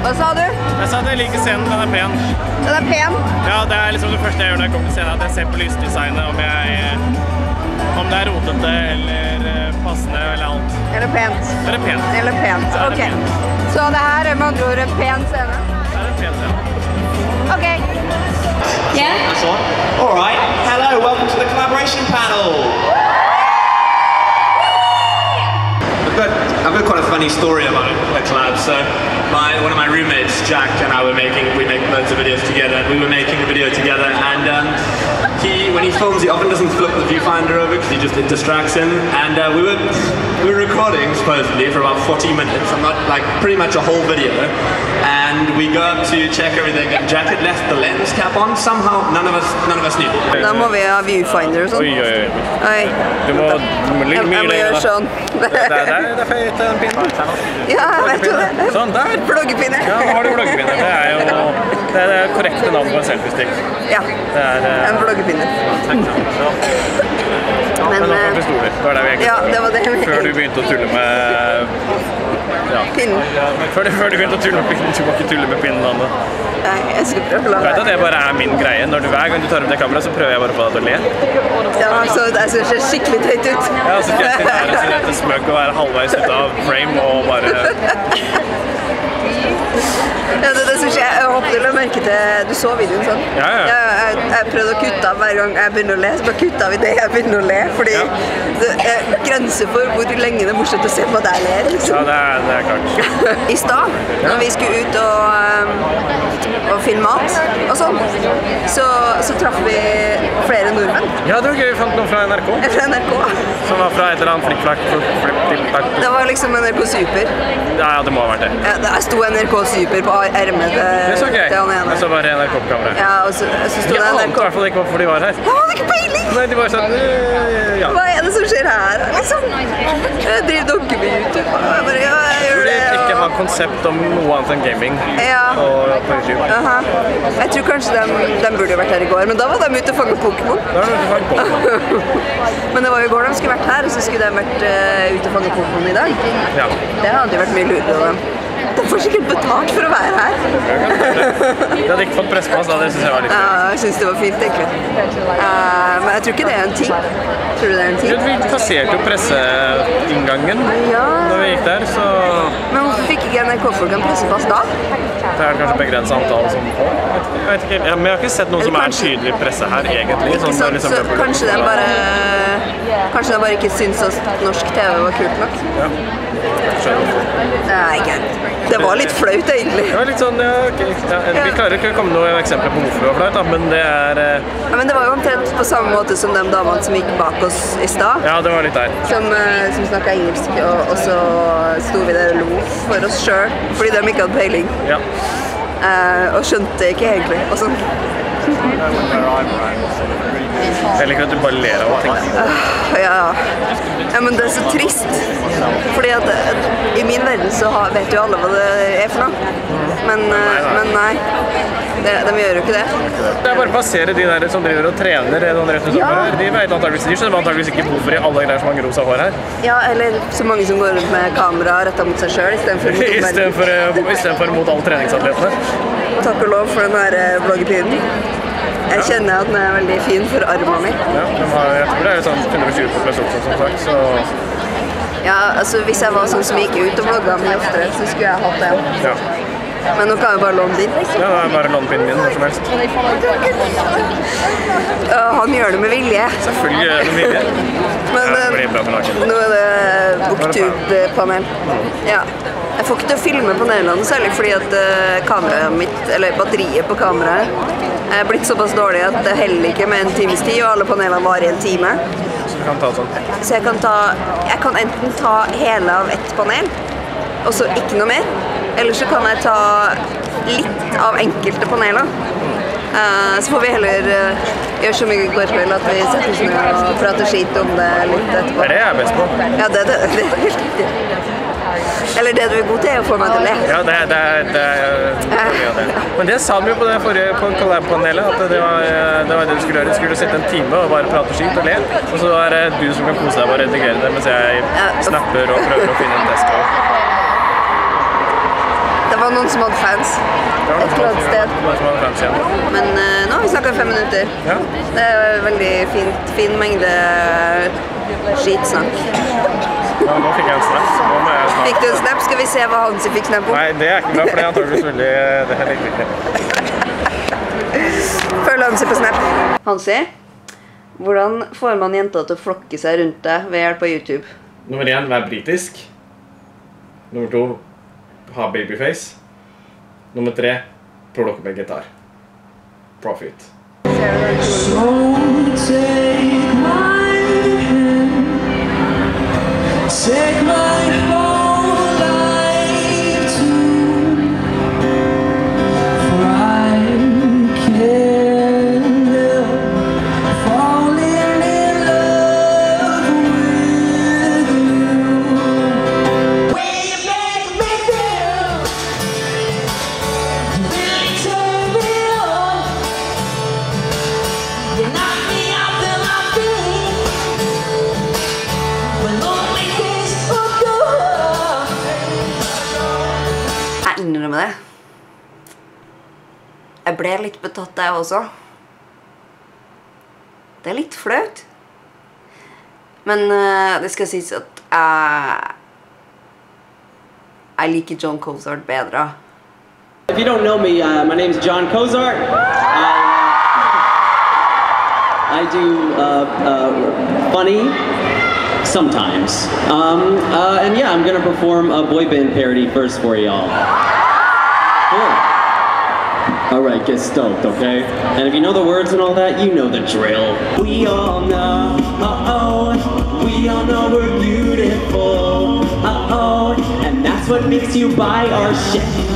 Hva sa du? Jeg sa at jeg liker scenen, den pen. Den pen? Ja, det liksom det første jeg gjør når jeg kommer til scenen, at jeg ser på lysdesignet, om det rotete eller passende eller alt. Eller pent. Eller pent. Eller pent, ok. Så det her med andre ord en pen scene? Det en pen scene. Ok. Yeah? That's on. All right. Hello, welcome to the collaboration panel. I've got quite a funny story about a collab. So, one of my roommates, Jack, and I we make loads of videos together. We were making a video together, and when he films, he often doesn't flip the viewfinder over because it distracts him. And we were recording supposedly for about 40 minutes. I'm not like pretty much a whole video. And we go up to check everything, and Jack had left the lens cap on. Somehow, none of us knew. Da må vi ha viewfinder og sånn. Oi. Du må ligge mye lenger da. Sånn. Det er feit den pinnen. Ja, jeg vet jo det. Sånn, der. Vloggepinne. Ja, nå har du vloggepinne. Det jo det korrekte navn på en selfie-stick. Ja, en vloggepinne. Men nå får vi stoler. Det var det vi egentlig før du begynte å tulle med pinnen. Før du begynte å tulle med pinnen, du må ikke tulle med pinnen, Anne. Nei, jeg skal prøve å la være. Du vet at det bare min greie. Hver gang du tar opp det kameraet, så prøver jeg bare på deg til å le. Ja, så jeg skal se skikkelig tøyt ut. Ja, så skal jeg sitte her og smøk og være halvveis ut av frame og bare... Ja, det som skjer, jeg håper du la merke til, du så videoen sånn. Ja. Jeg prøvde å kutte av hver gang jeg begynner å le, så bare kutte av i det jeg begynner å le, fordi det grenser for hvor lenge det morsomt å se på at jeg ler, liksom. Ja, det klart. I stad, når vi skulle ut og filme mat og sånn, så traff vi flere nordmenn. Ja, det var gøy, vi fant noen fra NRK. Fra NRK. Som var fra et eller annet flikkflakk. Det var liksom NRK Super. Ja, det må ha vært det. Ja, der sto NRK Super på ermet til han ene. Jeg så bare NRK-kamera. Ja, og så sto det NRK. Jeg ante i hvert fall ikke hvorfor de var her. Jeg hadde ikke peiling! Nei, de var sånn, ja. Hva det som skjer her, liksom? Jeg driver dere med YouTube, og jeg bare, ja, jeg gjør det. Fordi ikke ha konsept om noe annet enn gaming på YouTube. Jeg tror kanskje de burde vært her i går, men da var de ute og fanget Pokémon. Men det var jo i går de skulle vært her, og så skulle de vært ute og fanget Pokémon i dag. Ja. Det hadde jo vært mye lurere av dem. De får sikkert betalt for å være her. De hadde ikke fått presspass da, det synes jeg var litt fint. Ja, jeg synes det var fint, egentlig. Men jeg tror ikke det en ting. Tror du det en ting? Vi passerte jo presseinngangen når vi gikk der, så... Men hvorfor fikk ikke NRK-folk en pressepass da? Det kanskje begrenset antall som får. Jeg vet ikke, men jeg har ikke sett noen som tydelig presse her, egentlig. Ikke sant, så kanskje de bare ikke synes at norsk TV var kult nok? Ja, skjønner. Nei, ikke. Det var litt flaut, egentlig. Det var litt sånn, ja, ok. Vi klarer ikke å komme noen eksempler på hvorfor det var flaut, men det Ja, men det var jo omtrent på samme måte som de damene som gikk bak oss i stad. Ja, det var litt der. Som snakket engelsk, og så sto vi der og lo for oss selv, fordi de ikke hadde peiling. Ja. Og skjønte ikke egentlig, og sånn. Jeg liker at du bare ler av å tenke. Ja, men det så trist. Fordi at i min verden så vet jo alle hva det for noe. Men nei, de gjør jo ikke det. Det bare å passere de der som driver og trener rett og slett her. De skjønner antageligvis ikke hvorfor i alle greier som har rosa hår her. Ja, eller så mange som går rundt med kamera rettet mot seg selv, i stedet for mot alle treningsatletene. Takk og lov for den her vloggepinnen. Jeg kjenner at den er veldig fin for armene mine. Ja, jeg tror det er sånn 120 på pluss også, som sagt, så... Ja, altså hvis jeg var sånn som gikk ut og vlogget mye oftere, så skulle jeg hatt den. Ja. Men nå kan jeg bare låne din. Ja, det er bare låne pinnen min, hvor som helst. Han gjør det med vilje. Selvfølgelig gjør det med vilje. Men nå er det Booktube-panel. Ja. Jeg får ikke til å filme panelene særlig fordi at kameraet mitt, eller batteriet på kameraet, er blitt såpass dårlig at det heller ikke med en times tid, og alle panelene varer i en time. Så du kan ta sånn? Så jeg kan enten ta hele av ett panel, og så ikke noe mer, eller så kan jeg ta litt av enkelte paneler. Så får vi heller gjøre så mye går kveld at vi setter oss ned og prater skit om det litt etterpå. Det er det jeg er best på. Ja, det er helt riktig. Eller det du er god til er å få meg til å le. Ja, det er Men det sa de jo på det forrige collab-panelet, at det var det du skulle gjøre. Du skulle sitte en time og bare prate skit og le, og så er det du som kan kose deg og redigere det, mens jeg snapper og prøver å finne en desk. Det var noen som hadde fans. Et eller annet sted. Men nå har vi snakket 5 minutter. Ja. Det er veldig fin mengde skitsnakk. Ja, nå fikk jeg en snap, så nå må jeg snart... Fikk du en snap? Skal vi se hva Hansi fikk snap om? Nei, det er ikke bra, for det er antageligvis veldig... Det er litt viktig. Følg Hansi på snap. Hansi, hvordan får man jenter til å flokke seg rundt deg ved hjelp av YouTube? Nummer 1, vær britisk. Nummer 2, ha babyface. Nummer 3, plukke med gitar. Profit. So take my hand, take my whole life too, for I can't help falling in love with you. When you make me feel, you really turn me on. You knock me out till I feel when lonely days are gone. Jeg innrømmer det. Jeg ble litt betatt jeg også. Det er litt flaut. Men det skal sies at jeg liker John Cozart bedre. If you don't know me, my name is John Cozart. I do funny sometimes. And yeah, I'm gonna perform a boy band parody first for y'all. Cool. Alright, get stoked, okay? And if you know the words and all that, you know the drill. We all know, we all know we're beautiful, and that's what makes you buy our shit.